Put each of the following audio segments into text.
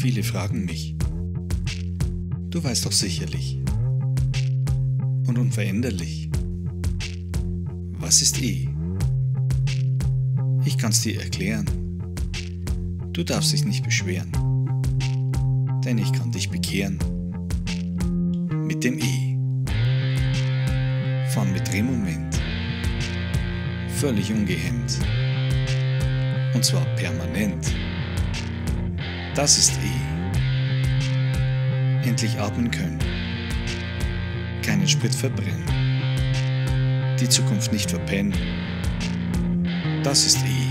Viele fragen mich, du weißt doch sicherlich und unveränderlich, was ist E? Ich kann's dir erklären, du darfst dich nicht beschweren, denn ich kann dich bekehren mit dem E. Fahren mit Drehmoment, völlig ungehemmt, und zwar permanent. Das ist E. Endlich atmen können, keinen Sprit verbrennen, die Zukunft nicht verpennen. Das ist E.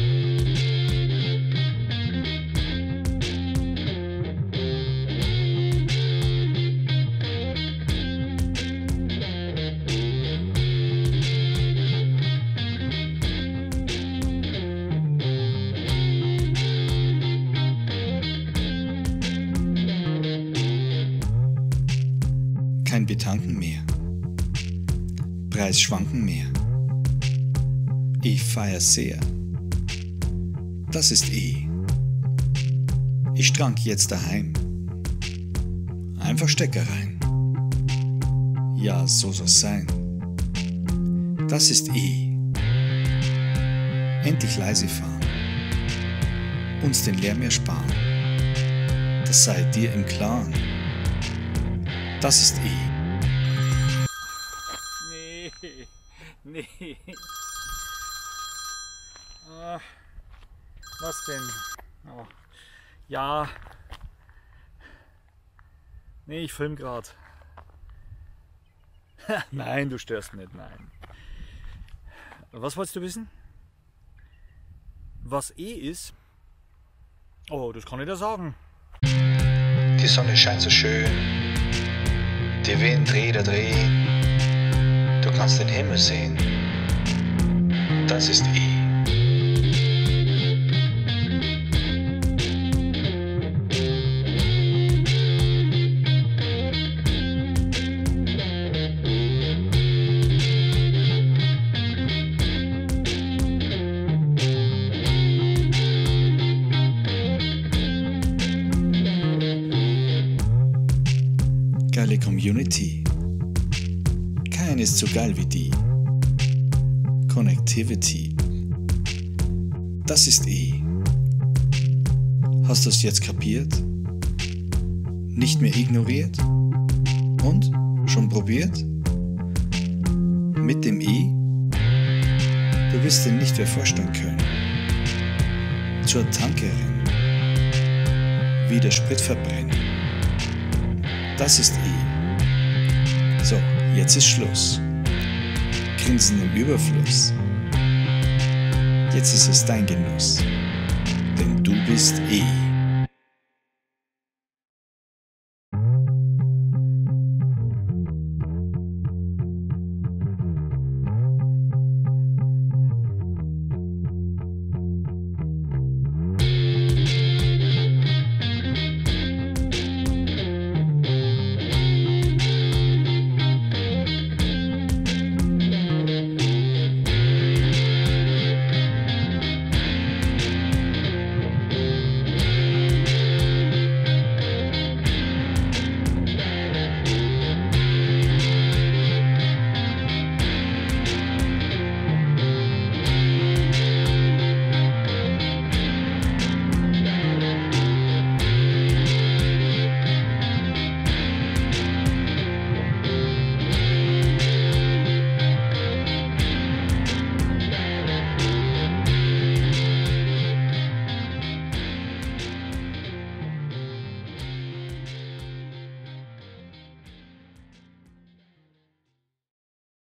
Kein Betanken mehr, Preis schwanken mehr. Ich feier sehr, das ist E. Ich strank jetzt daheim, einfach Stecker rein. Ja, so soll's sein, das ist E. Endlich leise fahren, uns den Lärm ersparen, das sei dir im Klaren. Das ist E. Nee. Was denn? Oh. Ja. Nee, ich film grad. Nein, du störst nicht, nein. Was wolltest du wissen? Was E ist? Oh, das kann ich dir sagen. Die Sonne scheint so schön, der Wind dreht, du kannst den Himmel sehen, das ist E. Geile Community, kein ist so geil wie die. Connectivity, das ist E. Hast du's jetzt kapiert? Nicht mehr ignoriert? Und? Schon probiert? Mit dem E? Du wirst dir nicht mehr vorstellen können. Zur Tankerin, wieder Sprit verbrennen. Das ist E. So, jetzt ist Schluss. Grinsen im Überfluss. Jetzt ist es dein Genuss, denn du bist E.